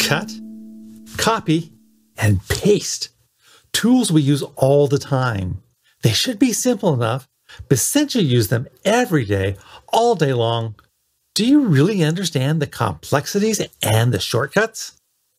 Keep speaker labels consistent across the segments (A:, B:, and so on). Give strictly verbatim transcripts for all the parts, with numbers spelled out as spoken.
A: cut, copy, and paste. Tools we use all the time. They should be simple enough, but since you use them every day, all day long, do you really understand the complexities and the shortcuts?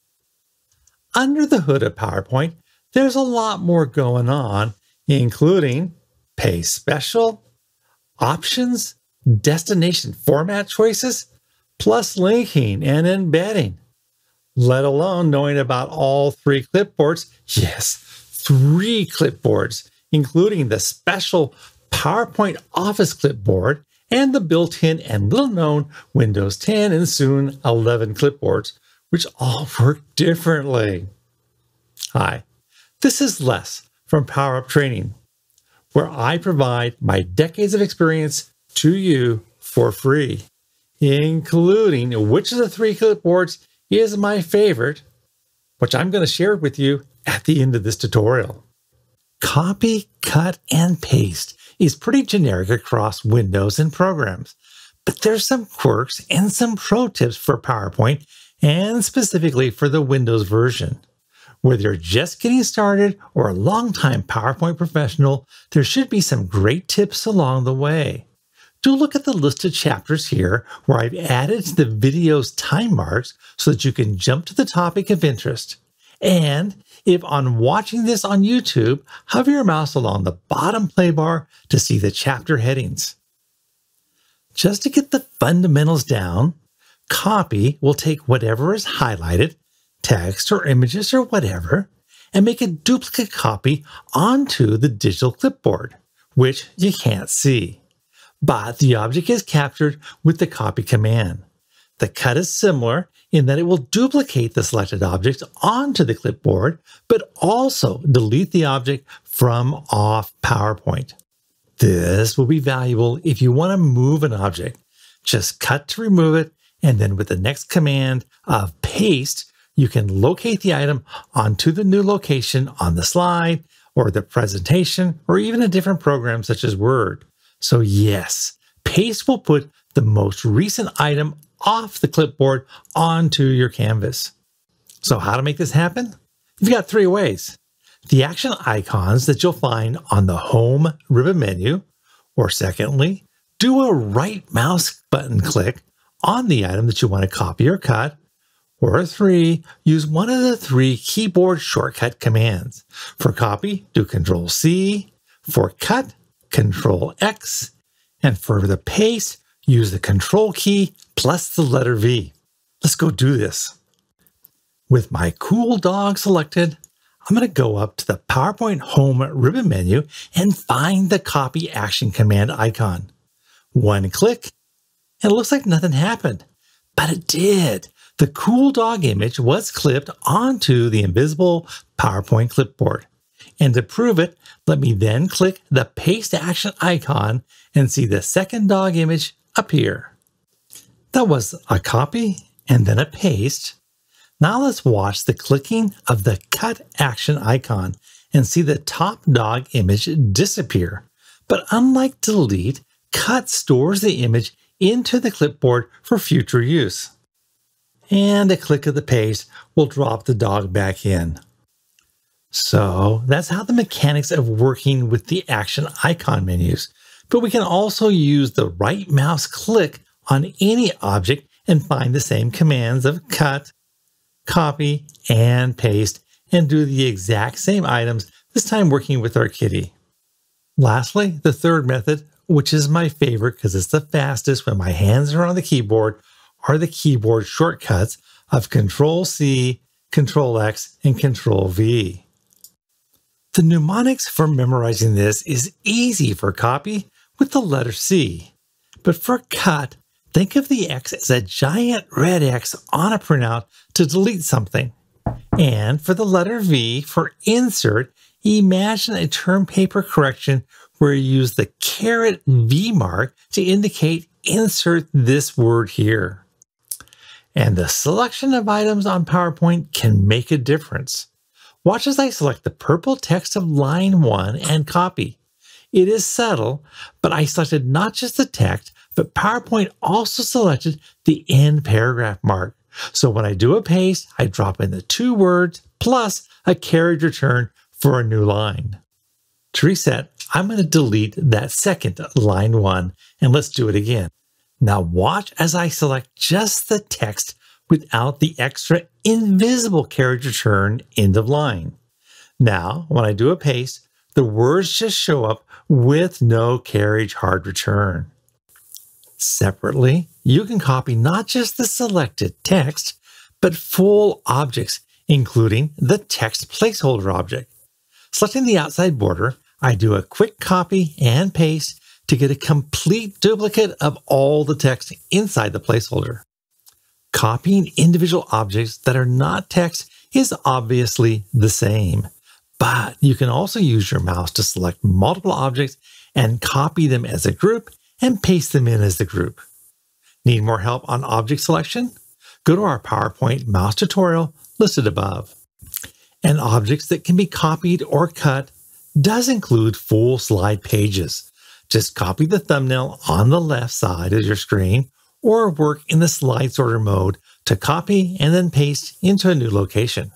A: Under the hood of PowerPoint, there's a lot more going on, including Paste Special, options, destination format choices, plus linking and embedding, let alone knowing about all three clipboards. Yes, three clipboards, including the special PowerPoint Office clipboard and the built-in and little-known Windows ten and soon eleven clipboards, which all work differently. Hi, this is Les from PowerUp Training, where I provide my decades of experience to you for free, including which of the three clipboards is my favorite, which I'm going to share with you at the end of this tutorial. Copy, cut, and paste is pretty generic across Windows and programs, but there's some quirks and some pro tips for PowerPoint and specifically for the Windows version. Whether you're just getting started or a longtime PowerPoint professional, there should be some great tips along the way. Do look at the listed chapters here where I've added to the video's time marks so that you can jump to the topic of interest. And if on watching this on YouTube, hover your mouse along the bottom play bar to see the chapter headings. Just to get the fundamentals down, copy will take whatever is highlighted, text or images or whatever, and make a duplicate copy onto the digital clipboard, which you can't see. But the object is captured with the copy command. The cut is similar in that it will duplicate the selected object onto the clipboard, but also delete the object from off PowerPoint. This will be valuable if you want to move an object. Just cut to remove it, and then with the next command of paste, you can locate the item onto the new location on the slide, or the presentation, or even a different program such as Word. So yes, paste will put the most recent item off the clipboard onto your canvas. So how to make this happen? You've got three ways. The action icons that you'll find on the Home ribbon menu, or secondly, do a right mouse button click on the item that you want to copy or cut, or three, use one of the three keyboard shortcut commands. For copy, do control C, for cut, control X, and for the paste, use the control key plus the letter V. Let's go do this. With my cool dog selected, I'm going to go up to the PowerPoint Home ribbon menu and find the copy action command icon. One click, and it looks like nothing happened, but it did. The cool dog image was clipped onto the invisible PowerPoint clipboard. And to prove it, let me then click the paste action icon and see the second dog image appear. That was a copy and then a paste. Now let's watch the clicking of the cut action icon and see the top dog image disappear. But unlike delete, cut stores the image into the clipboard for future use. And a click of the paste will drop the dog back in. So that's how the mechanics of working with the action icon menus. But we can also use the right mouse click on any object and find the same commands of cut, copy, and paste, and do the exact same items, this time working with our kitty. Lastly, the third method, which is my favorite because it's the fastest when my hands are on the keyboard, are the keyboard shortcuts of control C, control X, and control V. The mnemonics for memorizing this is easy for copy with the letter C, but for cut, think of the X as a giant red X on a printout to delete something. And for the letter V, for insert, imagine a term paper correction where you use the caret V mark to indicate insert this word here. And the selection of items on PowerPoint can make a difference. Watch as I select the purple text of line one and copy. It is subtle, but I selected not just the text, but PowerPoint also selected the end paragraph mark, So when I do a paste, I drop in the two words plus a carriage return for a new line. To reset, I'm going to delete that second line one, and let's do it again. Now watch as I select just the text without the extra invisible carriage return end of line. Now, when I do a paste, the words just show up with no carriage hard return. Separately, you can copy not just the selected text, but full objects, including the text placeholder object. Selecting the outside border, I do a quick copy and paste to get a complete duplicate of all the text inside the placeholder. Copying individual objects that are not text is obviously the same, but you can also use your mouse to select multiple objects and copy them as a group and paste them in as the group. Need more help on object selection? Go to our PowerPoint mouse tutorial listed above. And objects that can be copied or cut does include full slide pages. Just copy the thumbnail on the left side of your screen or work in the slide sorter mode to copy and then paste into a new location.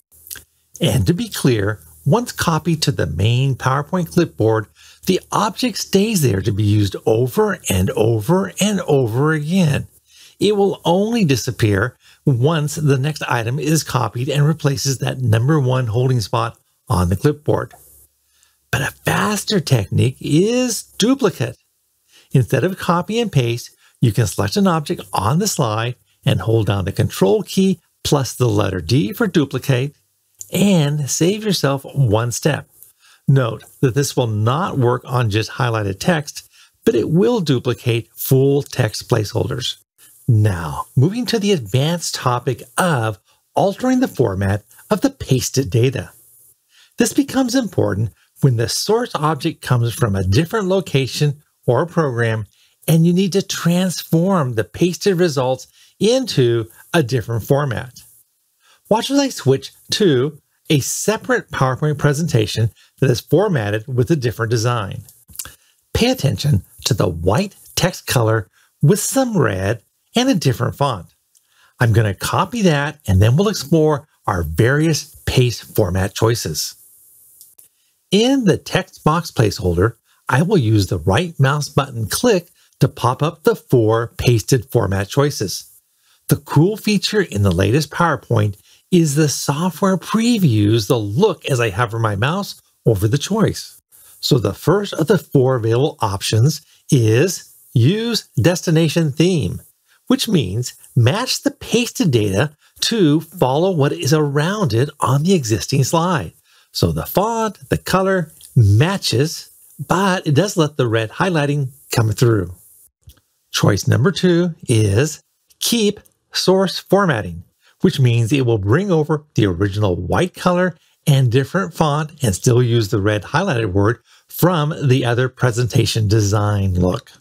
A: And to be clear, once copied to the main PowerPoint clipboard, the object stays there to be used over and over and over again. It will only disappear once the next item is copied and replaces that number one holding spot on the clipboard. But a faster technique is duplicate. Instead of copy and paste, you can select an object on the slide and hold down the Control key plus the letter D for duplicate and save yourself one step. Note that this will not work on just highlighted text, but it will duplicate full text placeholders. Now, moving to the advanced topic of altering the format of the pasted data. This becomes important when the source object comes from a different location or program and you need to transform the pasted results into a different format. Watch as I switch to a separate PowerPoint presentation that is formatted with a different design. Pay attention to the white text color with some red and a different font. I'm going to copy that and then we'll explore our various paste format choices. In the text box placeholder, I will use the right mouse button click to pop up the four pasted format choices. The cool feature in the latest PowerPoint is the software previews the look as I hover my mouse over the choice. So the first of the four available options is Use Destination Theme, which means match the pasted data to follow what is around it on the existing slide. So the font, the color matches, but it does let the red highlighting come through. Choice number two is Keep Source Formatting, which means it will bring over the original white color and different font and still use the red highlighted word from the other presentation design look.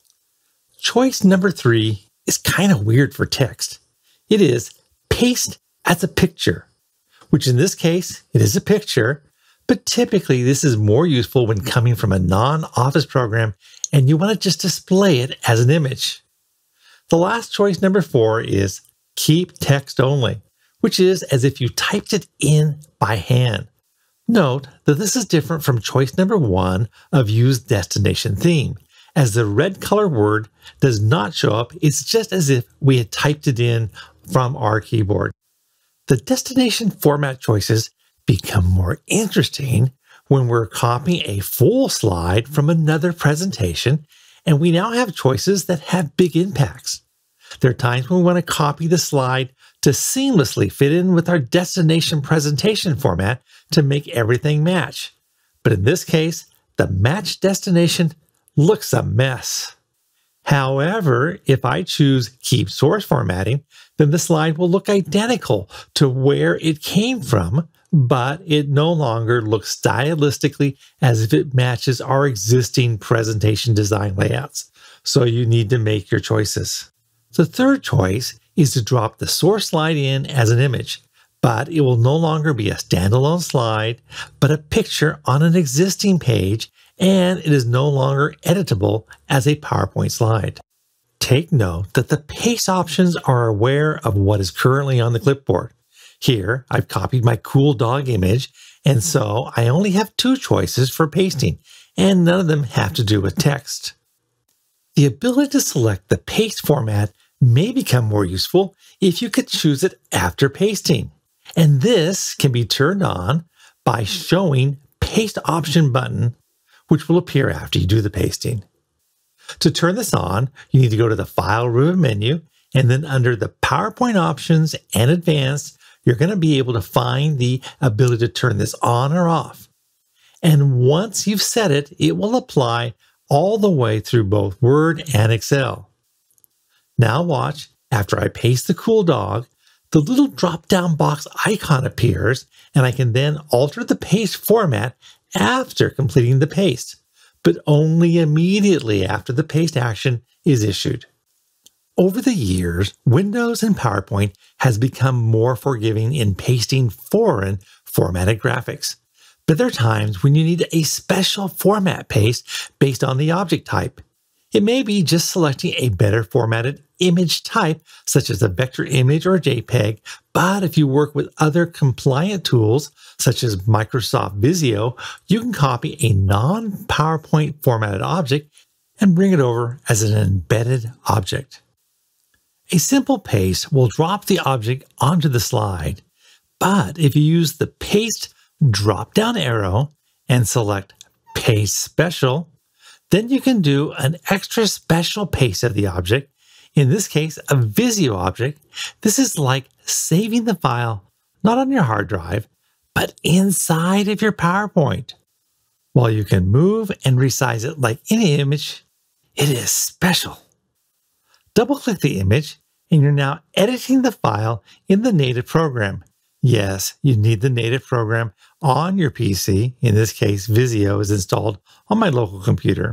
A: Choice number three is kind of weird for text. It is Paste as a Picture, which in this case, it is a picture, but typically this is more useful when coming from a non-Office program and you want to just display it as an image. The last choice, number four, is Keep Text Only, which is as if you typed it in by hand. Note that this is different from choice number one of Use Destination Theme, as the red color word does not show up. It's just as if we had typed it in from our keyboard. The destination format choices become more interesting when we're copying a full slide from another presentation, and we now have choices that have big impacts. There are times when we want to copy the slide to seamlessly fit in with our destination presentation format to make everything match. But in this case, the match destination looks a mess. However, if I choose Keep Source Formatting, then the slide will look identical to where it came from, but it no longer looks stylistically as if it matches our existing presentation design layouts. So you need to make your choices. The third choice is to drop the source slide in as an image, but it will no longer be a standalone slide, but a picture on an existing page, and it is no longer editable as a PowerPoint slide. Take note that the paste options are aware of what is currently on the clipboard. Here, I've copied my cool dog image, and so I only have two choices for pasting, and none of them have to do with text. The ability to select the paste format may become more useful if you could choose it after pasting, and this can be turned on by showing Paste Option button, which will appear after you do the pasting. To turn this on, you need to go to the File Ribbon menu, and then under the PowerPoint Options and Advanced, you're going to be able to find the ability to turn this on or off. And once you've set it, it will apply all the way through both Word and Excel. Now watch, after I paste the cool dog, the little drop-down box icon appears, and I can then alter the paste format after completing the paste, but only immediately after the paste action is issued. Over the years, Windows and PowerPoint has become more forgiving in pasting foreign formatted graphics, but there are times when you need a special format paste based on the object type. It may be just selecting a better formatted image type, such as a vector image or a JPEG, but if you work with other compliant tools, such as Microsoft Visio, you can copy a non-PowerPoint formatted object and bring it over as an embedded object. A simple paste will drop the object onto the slide, but if you use the Paste drop-down arrow and select Paste Special, then you can do an extra special paste of the object, in this case a Visio object. This is like saving the file not on your hard drive, but inside of your PowerPoint. While you can move and resize it like any image, it is special. Double-click the image, and you're now editing the file in the native program. Yes, you need the native program on your P C. In this case, Visio is installed on my local computer.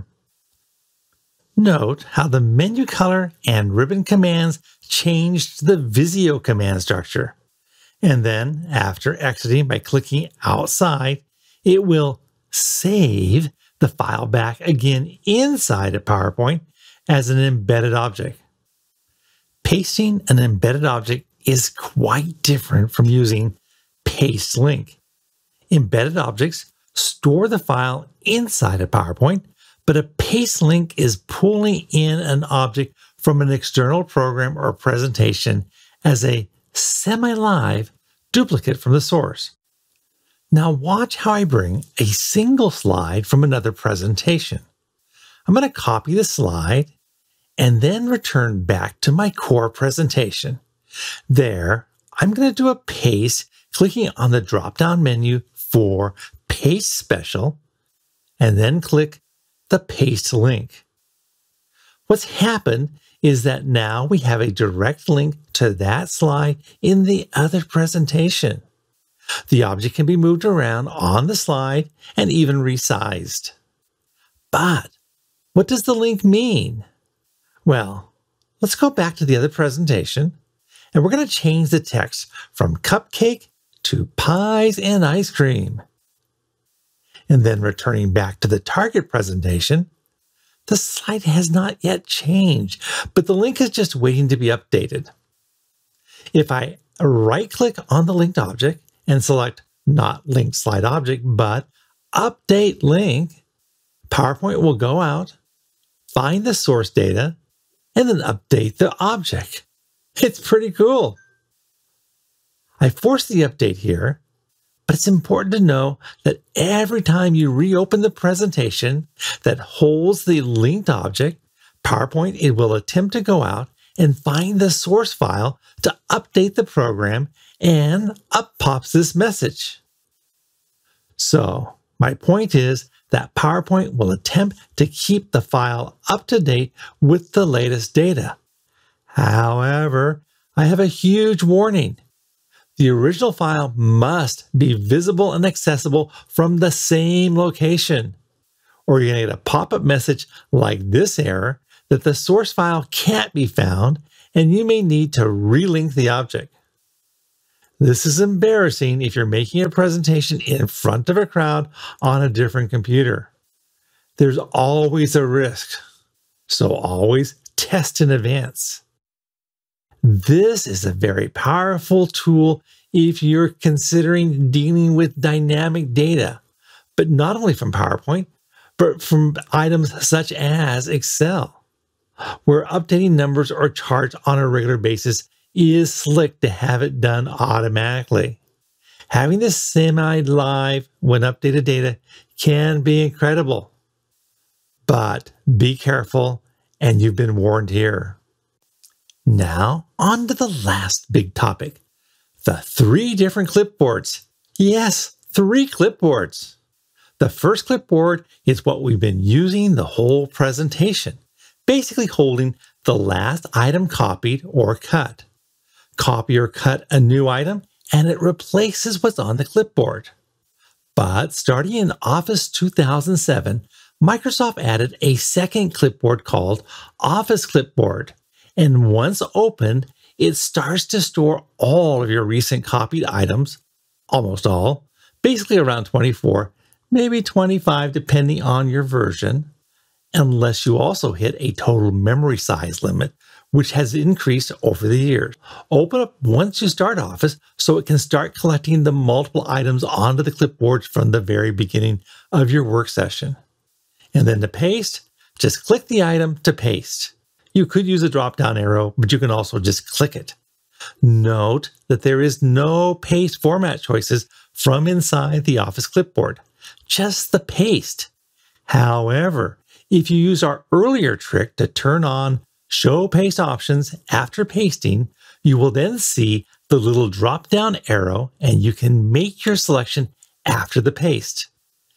A: Note how the menu color and ribbon commands changed the Visio command structure. And then, after exiting by clicking outside, it will save the file back again inside of PowerPoint as an embedded object. Pasting an embedded object is quite different from using Paste Link. Embedded objects store the file inside of PowerPoint, but a Paste Link is pulling in an object from an external program or presentation as a semi-live duplicate from the source. Now watch how I bring a single slide from another presentation. I'm going to copy the slide and then return back to my core presentation. There, I'm going to do a paste, clicking on the drop-down menu for Paste Special, and then click the Paste Link. What's happened is that now we have a direct link to that slide in the other presentation. The object can be moved around on the slide and even resized. But what does the link mean? Well, let's go back to the other presentation, and we're going to change the text from cupcake to pies and ice cream. And then returning back to the target presentation, the slide has not yet changed, but the link is just waiting to be updated. If I right-click on the linked object and select not linked slide object, but update link, PowerPoint will go out, find the source data, and then update the object. It's pretty cool. I forced the update here, but it's important to know that every time you reopen the presentation that holds the linked object, PowerPoint, it will attempt to go out and find the source file to update the program, and up pops this message. So my point is that PowerPoint will attempt to keep the file up to date with the latest data. However, I have a huge warning. The original file must be visible and accessible from the same location, or you're going to get a pop-up message like this error that the source file can't be found, and you may need to relink the object. This is embarrassing if you're making a presentation in front of a crowd on a different computer. There's always a risk, so always test in advance. This is a very powerful tool if you're considering dealing with dynamic data, but not only from PowerPoint, but from items such as Excel, where updating numbers or charts on a regular basis is slick to have it done automatically. Having this semi-live when updated data can be incredible, but be careful, and you've been warned here. Now, on to the last big topic, the three different clipboards. Yes, three clipboards. The first clipboard is what we've been using the whole presentation, basically holding the last item copied or cut. Copy or cut a new item, and it replaces what's on the clipboard. But starting in Office two thousand seven, Microsoft added a second clipboard called Office Clipboard, and once opened, it starts to store all of your recent copied items, almost all, basically around twenty-four, maybe twenty-five depending on your version, unless you also hit a total memory size limit, which has increased over the years. Open up once you start Office so it can start collecting the multiple items onto the clipboard from the very beginning of your work session. And then to paste, just click the item to paste. You could use a drop-down arrow, but you can also just click it. Note that there is no paste format choices from inside the Office clipboard, just the paste. However, if you use our earlier trick to turn on Show Paste Options after pasting, you will then see the little drop-down arrow and you can make your selection after the paste.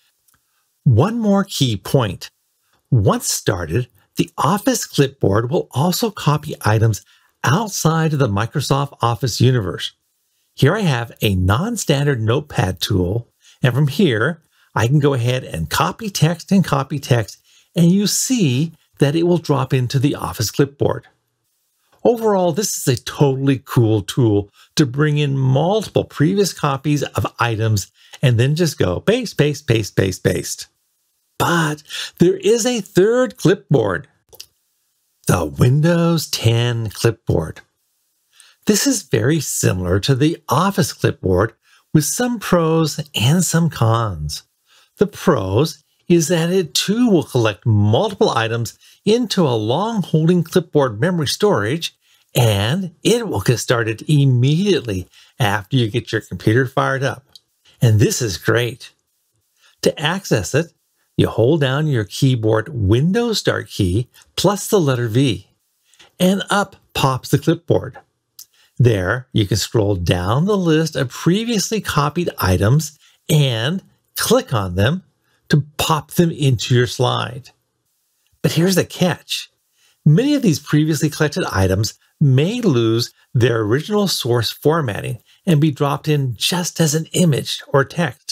A: One more key point. Once started, the Office clipboard will also copy items outside of the Microsoft Office universe. Here I have a non-standard notepad tool, and from here, I can go ahead and copy text and copy text, and you see that it will drop into the Office clipboard. Overall, this is a totally cool tool to bring in multiple previous copies of items and then just go paste, paste, paste, paste, paste. But there is a third clipboard, the Windows ten clipboard. This is very similar to the Office clipboard with some pros and some cons. The pros is that it too will collect multiple items into a long holding clipboard memory storage, and it will get started immediately after you get your computer fired up. And this is great. To access it, you hold down your keyboard Windows Start key plus the letter V, and up pops the clipboard. There, you can scroll down the list of previously copied items and click on them to pop them into your slide. But here's the catch. Many of these previously collected items may lose their original source formatting and be dropped in just as an image or text.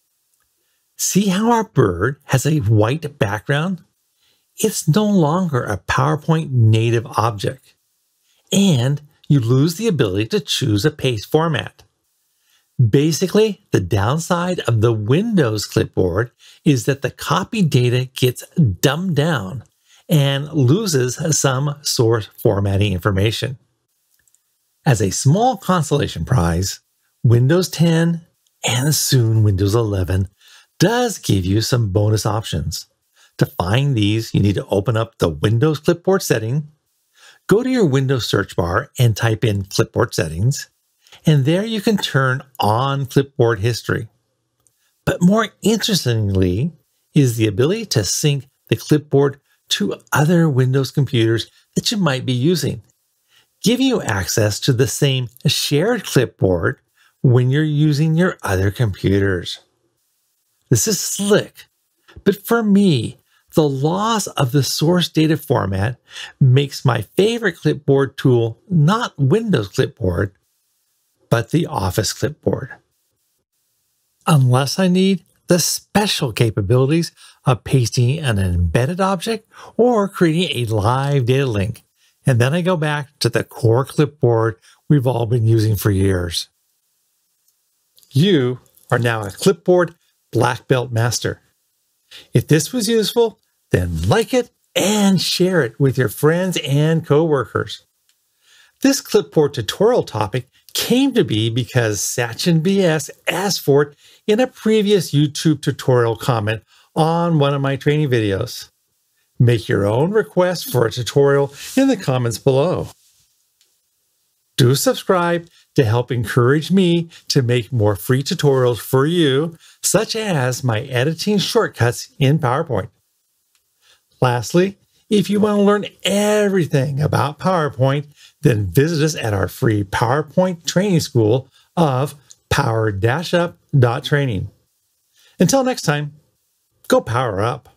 A: See how our bird has a white background? It's no longer a PowerPoint native object, and you lose the ability to choose a paste format. Basically, the downside of the Windows clipboard is that the copied data gets dumbed down and loses some source formatting information. As a small consolation prize, Windows ten and soon Windows eleven does give you some bonus options. To find these, you need to open up the Windows clipboard setting, go to your Windows search bar and type in clipboard settings, and there you can turn on clipboard history. But more interestingly is the ability to sync the clipboard to other Windows computers that you might be using, giving you access to the same shared clipboard when you're using your other computers. This is slick, but for me, the loss of the source data format makes my favorite clipboard tool not Windows Clipboard, but the Office clipboard. Unless I need the special capabilities of pasting an embedded object or creating a live data link, and then I go back to the core clipboard we've all been using for years. You are now a clipboard black belt master. If this was useful, then like it, and share it with your friends and coworkers. This clipboard tutorial topic came to be because Sachin B S asked for it in a previous YouTube tutorial comment on one of my training videos. Make your own request for a tutorial in the comments below. Do subscribe to help encourage me to make more free tutorials for you, such as my editing shortcuts in PowerPoint. Lastly, if you want to learn everything about PowerPoint, then visit us at our free PowerPoint training school of power dash up dot training. Until next time, go power up.